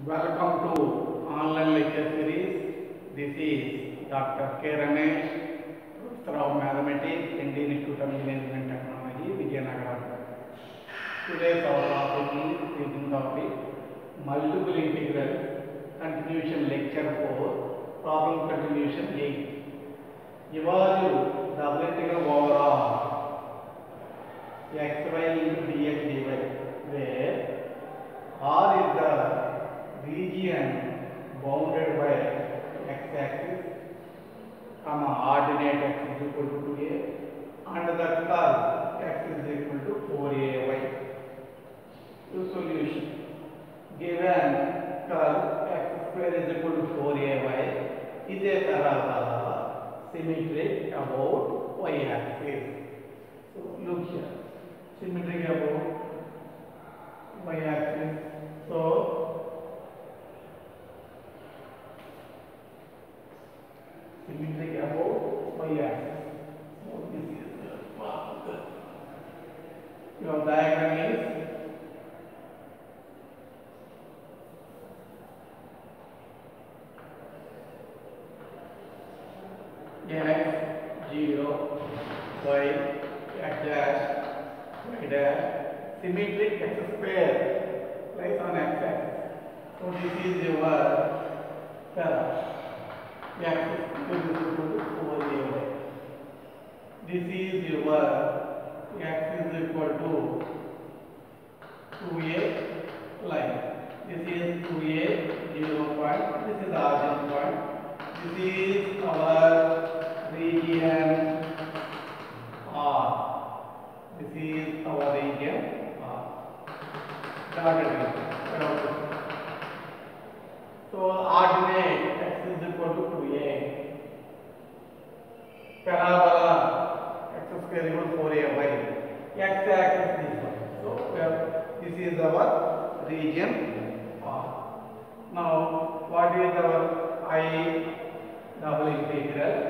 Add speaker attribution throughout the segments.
Speaker 1: Welcome to online lecture series. This is Dr. K. Ramesh, Professor of Mathematics, Indian Institute of Engineering and Technology, Vijayanagara. Today's our topic is teaching topic multiple integrals, continuation lecture 4, problem continuation 8. Evaluate double integral over R xy into dx dy, where R is the region bounded by x-axis, ordinate x is equal to 2a, and the curve x is equal to 4ay. To solution, given curve x square is equal to 4ay is a parabola symmetric about y-axis. So look here, symmetric about y-axis. So symmetric about y-axis. So this is the path. Your diagram is x 0 y x dash y dash symmetric x square lies on x axis. So this is your curve. X is equal to 4ay. This is your x is equal to 2a line. This is 2a 0 point. This is the origin point. This is our region R. This is our region R. Dotted region. So ordinate x is equal to 2a. Parabola x square equal to 4ay. X axis this one. So this is our region R. Now what is our I double integral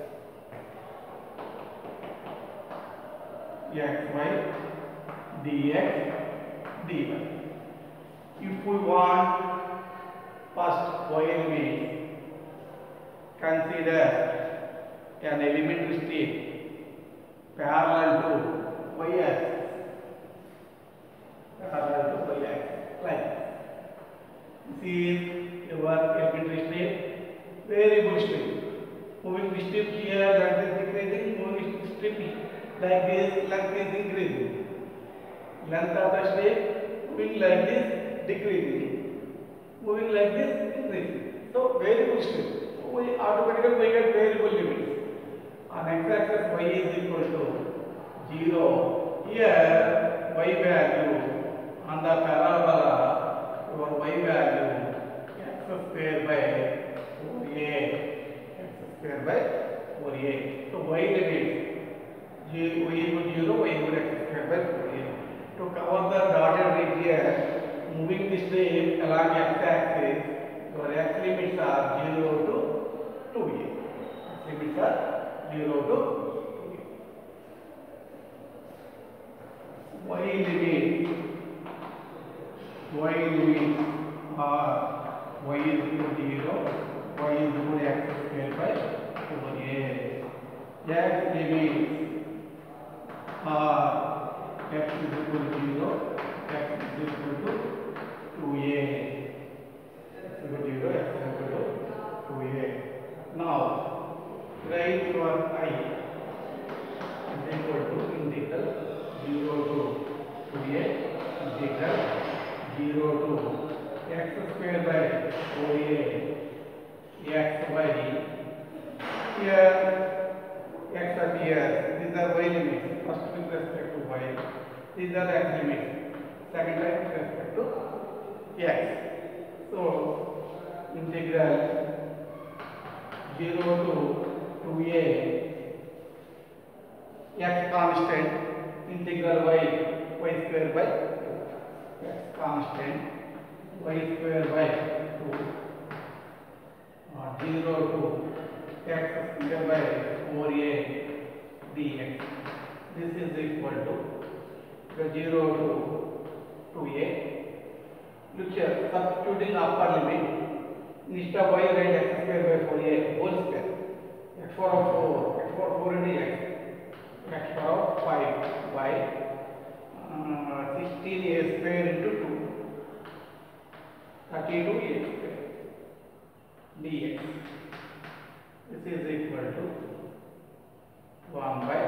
Speaker 1: xy dx dy. If we want first y element, consider an elementary strip parallel to y axis. Parallel to y axis, like this is your elementary strip, variable strip. Moving strip here, length is decreasing. Moving strip like this, length is increasing. Length of the strip moving like this, decreasing. Moving like this, increasing. So variable strip. So we automatically get variable limits. On x-axis y is equal to 0. Here y value on the parabola, your y value x square by 4a. X square by 4a. So y limits y equal to 0, y equal to x square by 4a. To cover the dotted region, moving the strip along x-axis, your x limits are 0 to 2a. X limits are 0 to 2a. Y limits are y is equal to 0, y is equal to x square by 4a. X limits are x is equal to 0, x is equal to 2a. X is equal to 0, x is equal to 2a. Now, write your I is equal to integral 0 to 2a, integral 0 to x square by 4a, x by, here x appears, these are y limits, first with respect to y, these are the x limits, second time with respect to x. So, integral 0 to 2a, x constant, integral y square by 2, x constant, y square by 2, 0 to x square by 4a dx. This is equal to 0 to 2a Look here, substituting upper limit. Instead of y, write x square by 4a whole square. X power of 4, x power of 4 into x power of 5 by 16a square into 2, 32a square dx. This is equal to 1 by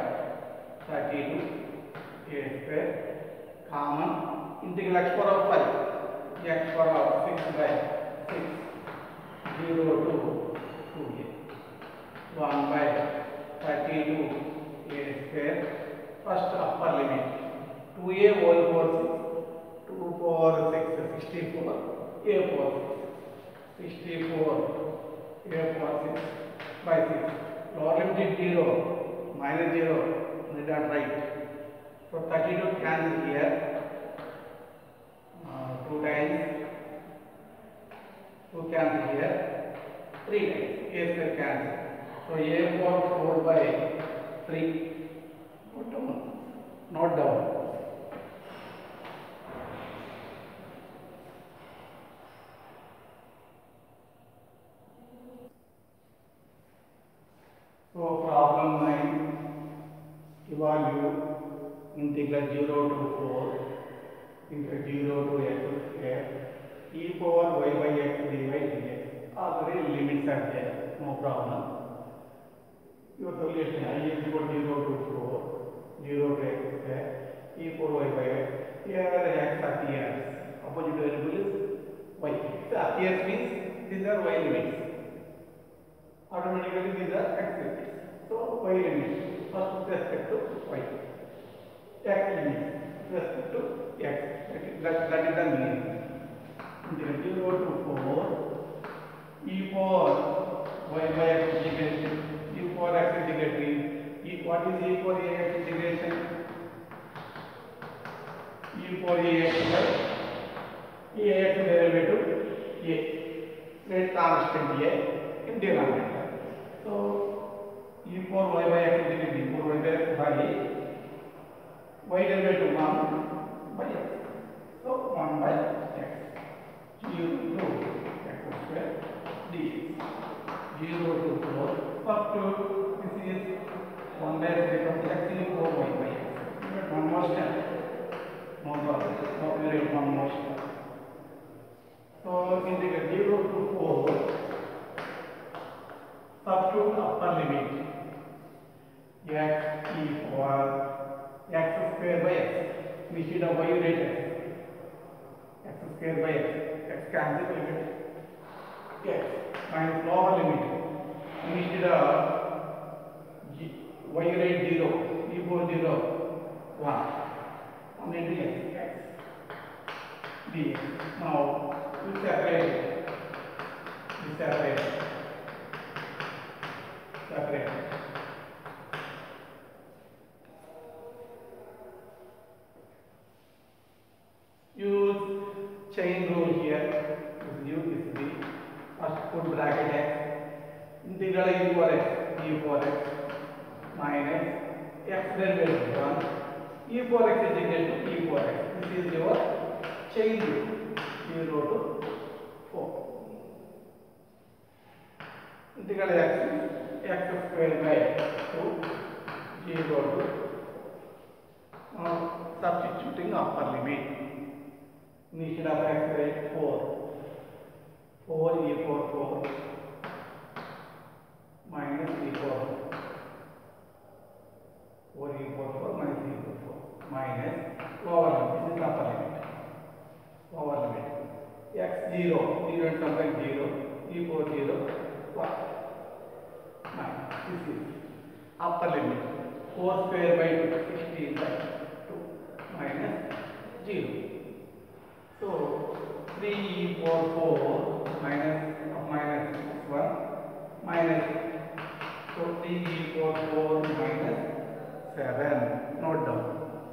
Speaker 1: 32a square common integral x power of 5, x power of 6 by 6, 0 to 2a, 1 by 32a square. First upper limit, 2a whole power 6, 2 power 6, 64, a power 6, 64, a power 6 by 6. Lower limit is 0, minus 0, we did not write. So 32 cancels here, 2 times, 2 cancel here, 3 times, a square cancel. So a power 4 by 3, note down. So problem 9, evaluate integral 0 to 4, integral 0 to x square, e power y by x dy dx. Already limits are there, no problem. Your solution I is equal to 0 to 4, 0 to x square, e power y by x. Here x appears, opposite variable is y. So appears means these are y limits. Automatically these are x limits. So y limits first with respect to y, x limits with respect to x. That is the meaning. Integral 0 to 4 e power y by x integration, e power x integration. What is e power ax integration? E power ax by ax derivative a, rate constant a in denominator. So e power y by x integration, e power y by x by y derivative 1 by x. So 1 by x, 0 to x square dx, 0 to 4 up to this is 1 by x becomes x e power y by x. But one more step, no problem, so we write one more step. So integral 0 to 4, substitute upper limit x e power x square by x. Instead of y you write x square by x cancel will get x minus lower limit. Instead of y you write 0, e power 0, 1 into x dx. Now we separate, separate. Use chain rule here. Use this b. First put bracket x. Integral e power x minus x derivative 1. E power x is equal to e power x. This is your chain rule. 0 to 4. Integral x square by 2, 0 to. Now substituting upper limit. Instead of x write 4 e power 4 minus e power 4 e power 4 minus e power 4 minus lower limit. This is upper limit. Lower limit x 0 and something 0 e power 0 1 minus. This is upper limit 4 square by 16 by 2 minus 0. So 3 e power 4 minus 1 minus, so 3 e power 4 minus 7. Note down.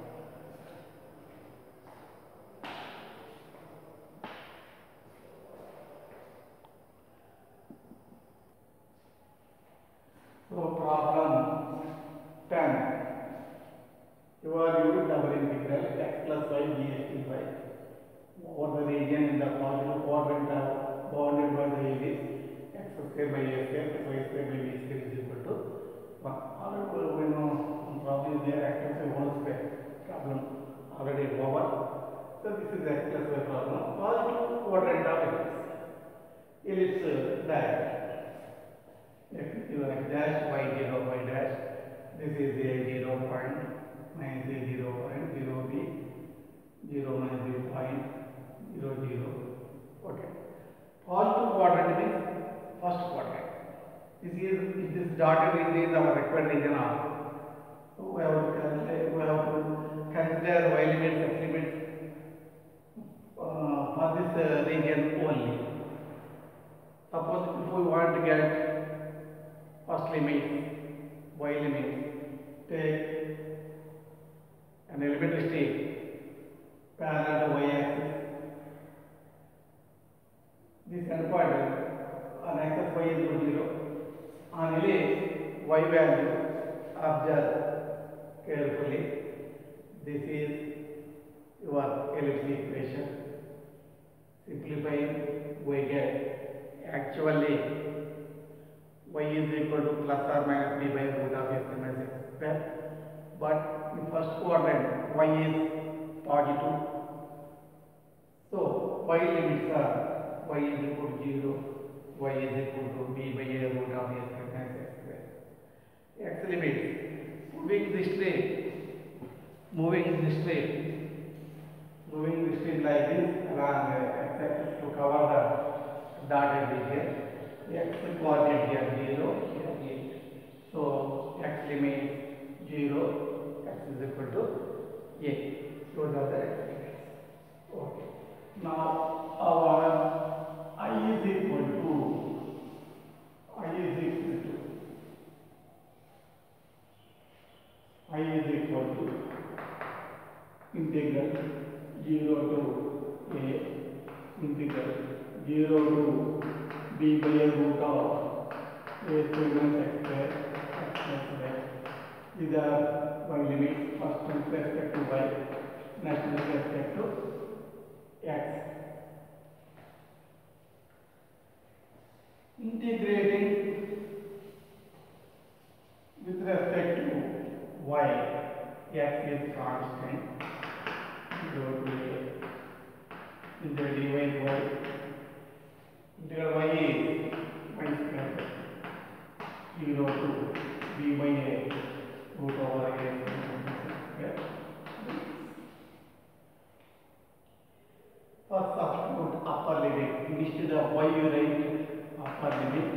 Speaker 1: So problem 10. You are using double integral x plus y dx dy. over the region in the positive quadrant bounded by the ellipse x square by a square plus y square by b square is equal to 1. Already we know one problem is there, x plus y whole square problem already over. So this is x plus y problem. Positive quadrant of ellipse diagram. X dash y0 y dash. This is a 0 point minus a 0 point 0 b 0 minus 0 point 0 0. Okay. Positive quadrant means first quadrant. This dotted is our required region R. So we have to consider y limits, x limits for this region only. Suppose if we want to get first limit, y limit, take an elementary state parallel to y axis. This endpoint on axis y is equal to 0. On ellipse y value, observe carefully. This is your ellipse equation. Simplifying, we get actually y is equal to plus or minus b by root of x minus x square. But in first quadrant y is positive. So y limits are y is equal to 0, y is equal to b by a root of x minus x square. X limits moving this straight like this along x axis to cover the dotted region. X coordinate here 0, here 8. So x limit 0, x is equal to 8. Those are the x limits. Okay. Now our I is equal to integral 0 to a integral 0 to b by a root of a square minus x square x plus y. These are y limits, first with respect to y, next with respect to x. Integrating with respect to y, x is constant. Go to integral dy y. Integral y is y square 0 to b by a root over a square. First substitute upper limit. Instead of y you write upper limit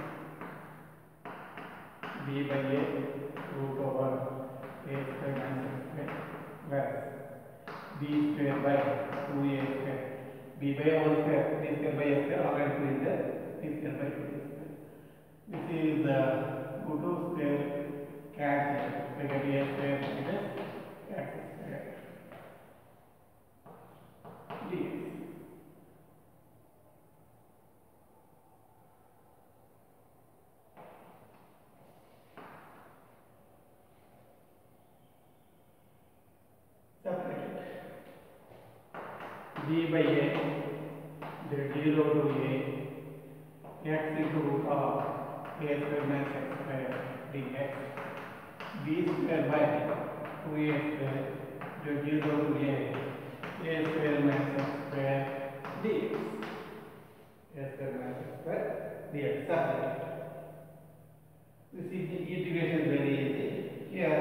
Speaker 1: b by a root over a square minus x square plus b square by 2a square. B by a whole square, b square by a square, already put in there, b square by 2a square. This is the root of square cancel, we get a square minus x square dx. Separate b by a, the 0 to a, x into root of a square minus x square dx, b square by 2a square, the 0 to a square minus x square dx, a square minus x square dx. Separate. This integration is very easy. Here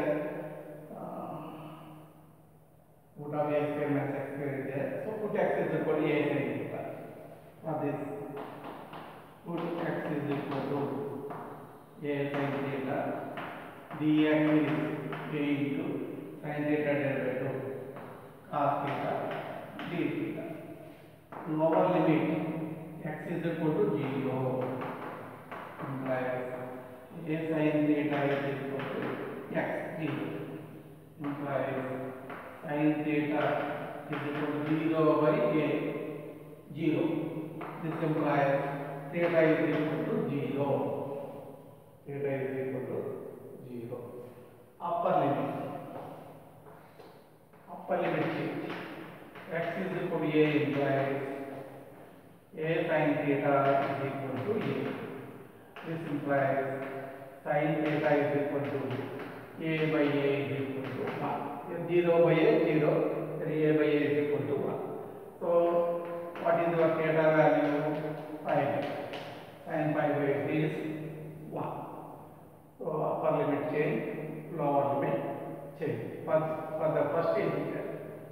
Speaker 1: root of a square minus x square is there. So put x is equal to a sin theta. For this, put x is equal to a sin theta. Dx is a into sin theta divided by 2 cos theta d theta. Lower limit x is equal to 0 implies a sin theta is equal to x 0 implies sin theta is equal to 0 by a 0. This implies theta is equal to 0. Theta is equal to 0. Upper limit change. x is equal to a implies a sin theta is equal to a. This implies sin theta is equal to a by a is equal to 1. If 0 by a 0, then a by a is equal to 1. So what is your theta value? 5. Sin pi by x is 1. So upper limit change, lower limit change for the first integral.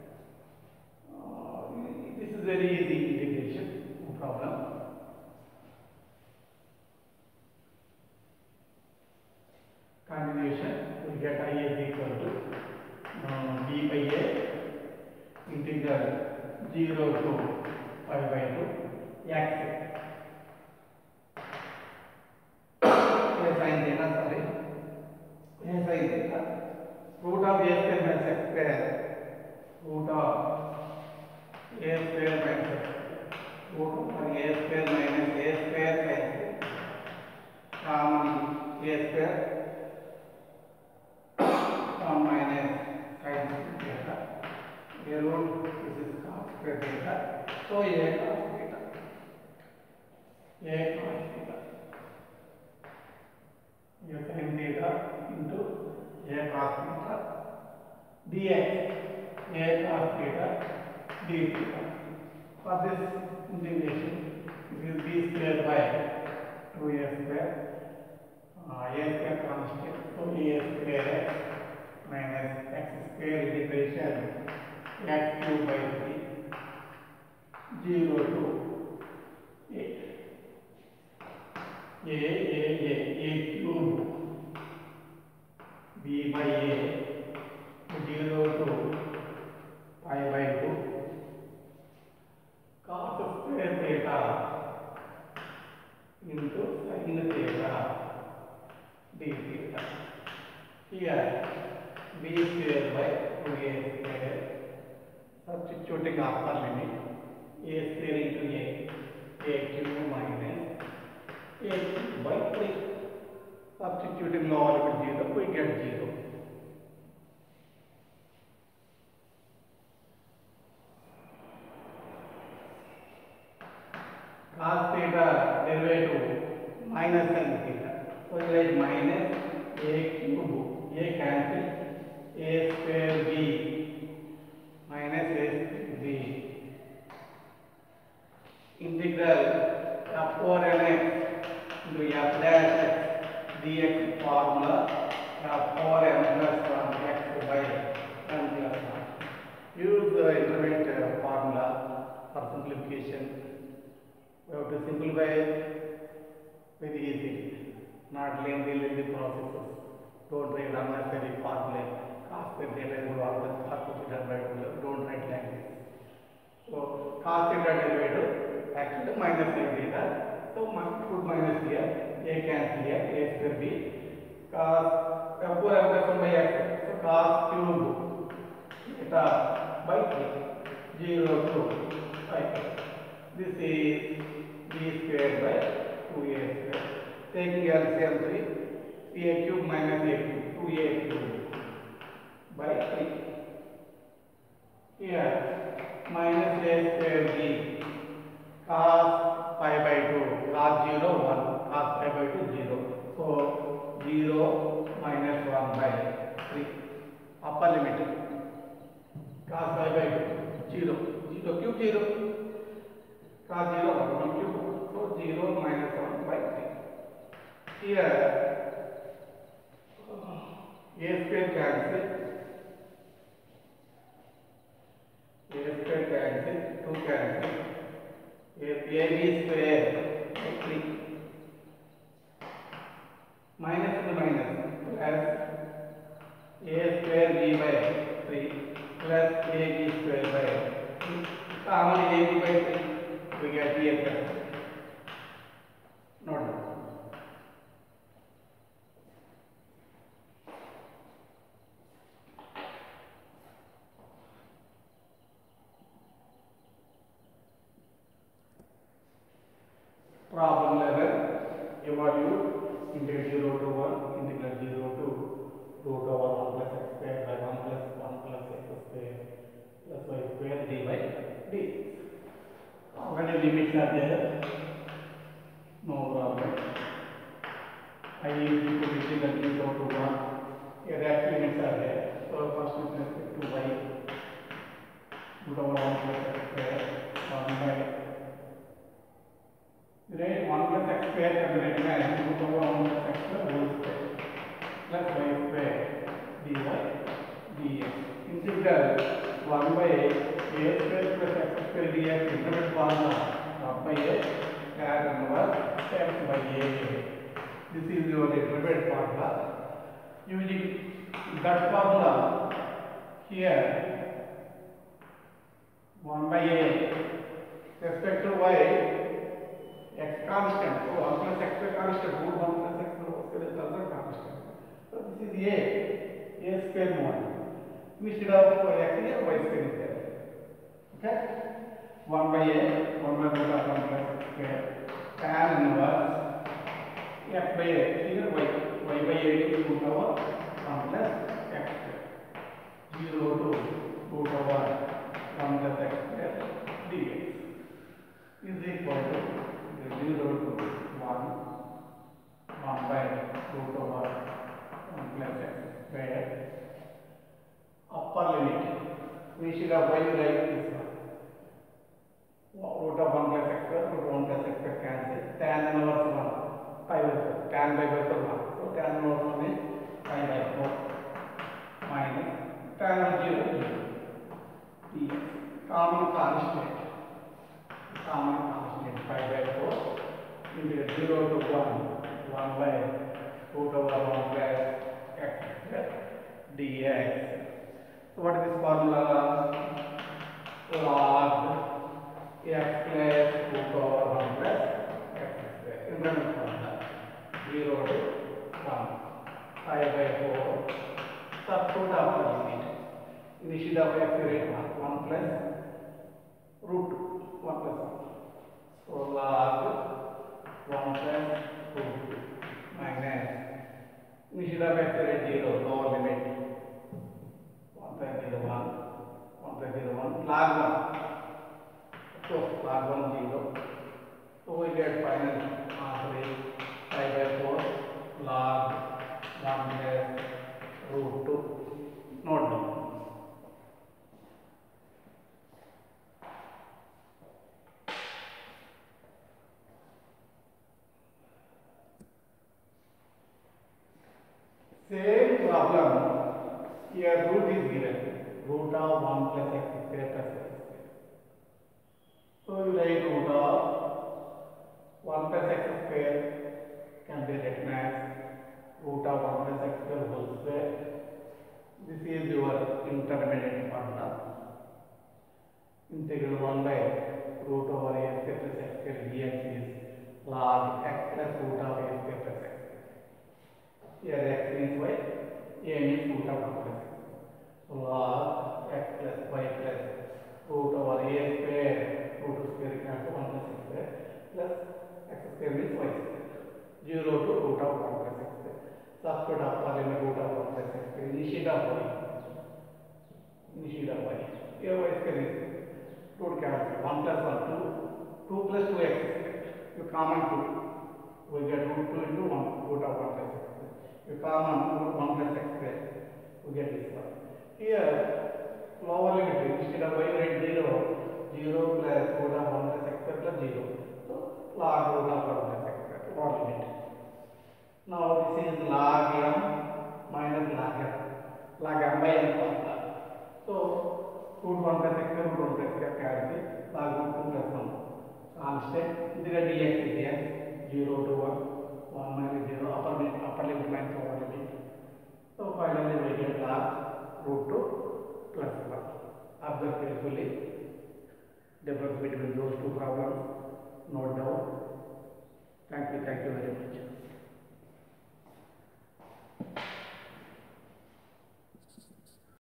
Speaker 1: This is very easy integration, no problem. Continuation, we get I is equal to d by a integral 0 to pi by 2 x sin theta, sorry, a sin theta, root of a square minus x square, root of a square minus x square, root of a square minus a square sin square, common a square minus sin theta, a root, this is cos square theta, so a cos theta, a cos theta, a sin theta into a cos theta dx, a cos theta d theta. For this integration, this is b square by 2a square, a square constant, so a square x minus x square integration x cube by 3 0 to a cube b by a 0 to pi by 2 cos square theta into sin theta d theta. Here b square by 2a square, substituting upper limit, a square into a cube minus a cube by 3. Substituting lower limit 0, we get 0. Cos theta derivative minus sin theta. So it is minus a cube, a cancel, a square b minus a square b. Integral f over nx into f dash x dx formula f over n plus 1 x by n plus 1. Use the intermediate formula for simplification. We have to simplify very easy, not lengthy processes. Don't write unnecessary formula, cos theta is equal to cos theta by 2. Don't write like this. So cos theta derivative actually minus sin theta. So put minus here, a cancel here, a square b, cos f over m plus 1 by x. So cos cube theta by 3, 0 to 5. This is b square by 2a square. Taking LCM 3, a cube minus a cube, 2a cube by 3. Here minus a square b, cos pi by 2, cos 0 1, cos pi by 2 0. So 0 minus 1 by 3. Upper limit, cos pi by 2, 0, 0 cube 0. Cos 0 1 cube, so 0 minus 1 by 3. Here a square cancel, 2 cancel, a b square by 3 minus and minus plus a square b by 3 plus a b square by 3. Common a b by 3. We get here plus. Note down. Problem 11. Evaluate integral 0 to 1, integral 0 to root over 1 plus x square by 1 plus x square plus y square dy dx. When the limits are there, no problem. I is equal to integral 0 to 1. Here that limits are there. So first with respect to y, root over 1 plus x square 1 by, right, 1 plus x square can be written as root over 1 plus x square whole square plus y square dy dx. Integral 1 by a square plus x square dx integral formula 1 by a tan inverse x by a. This is your intermediate formula. Using that formula here 1 by a respect to y x constant. So 1 plus x square constant, root 1 plus x square is also constant. So this is a square mod. Instead of x here, y square is there. Okay? 1 by a, 1 by root of 1 plus x square, tan inverse x by a, here y by a is root over 1 plus x square. 0 to root over 1 plus x square dx is equal to 0 to 1 by root over 1 plus x square. Upper limit, instead of y, we write this one. Root of 1 plus x square, root of 1 plus x square cancel. Tan inverse 1, pi by 4, tan by 4 1. So tan inverse 1 is pi by 4 minus tan of 0 0. Dx. Common constant pi by 4 into 0 to 1 by root over 1 plus x square dx. So what is this formula? Log x plus root over 1 plus x square. Internal formula 0 to 1 pi by 4. Substitute after limit. Instead of x rate 1 plus root 1 plus 1. So log 1 plus root minus instead of x rate 0, lower limit 1 plus 0 1, 1 plus 0 1, log 1. So log 1 0. So we get final answer is pi by 4 log 1 plus root 2. Note down. Same problem, here root is given, root of 1 plus x square plus x square. So you write root of 1 plus x square can be written as root of 1 plus x square whole square. This is your intermediate formula. Integral 1 by root over a square plus x square dx is log x plus root of a square plus x. Here x means y, a means root of 1 plus x. So log x plus y plus root over a square, root square cancel 1 plus x square plus x square means y square. 0 to root of 1 plus x square. Substitute upper limit root of 1 plus x square. Instead of y. Here y square is root cancel 1 plus 1 2, 2 plus 2x square. You common 2. We get root 2 into 1 root of 1 plus x. You common root 1 plus x square, we get this one. Here, lower limit, instead of y write 0, 0 plus root of 1 plus x square plus 0. So, log root of 1 plus x square, lower limit. Now, this is log m minus log m. Log m by n formula. So, root 1 plus x square, root 1 plus x square cancel, log 1 2 plus 1. Constant, dx is x, 0 to 1 minus 0, upper limit minus lower limit. So finally we get log root 2 plus 1. Observe carefully difference between those two problems. Note down. Thank you very much.